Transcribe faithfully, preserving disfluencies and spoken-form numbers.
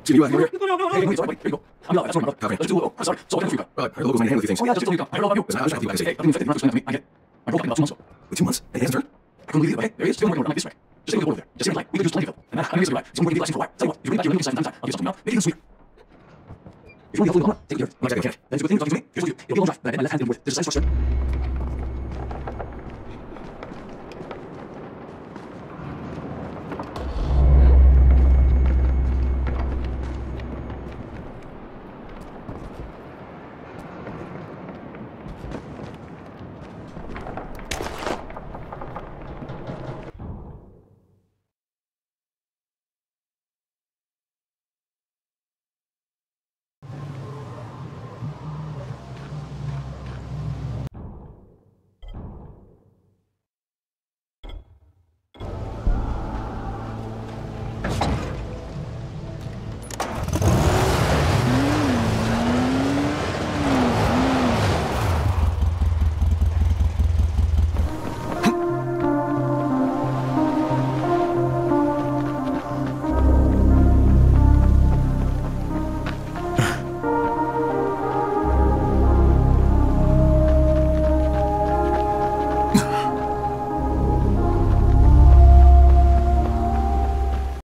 See you here. Hey, no, sorry, wait, here you go. I'm not, sorry, okay. Let's do a little. I'm sorry. So I can you got. Right, her logo's my handle a few things. Oh, yeah, just so you got. I don't know about you. Listen, I was trying to tell you, I say, hey, I'm infected, you're not explaining that to me. I get. I broke up in about two months ago. With two months? And he hasn't turned? I couldn't believe it, okay? There he is, still working on this way. Just stay with the order there. Just stay with the light. We could use plenty of it. And that, I'm gonna right. So I'm going to give you the license for a while. Tell you what, if you bring back here, let me decide from time to time. I'll give you something now. Make it sweeter. If you want to be able to take it here, I'm not going to. That's a good thing. You're talking to me. Here's what you do. It'll be a long drive. Then I get my left hand in with. There's a size structure.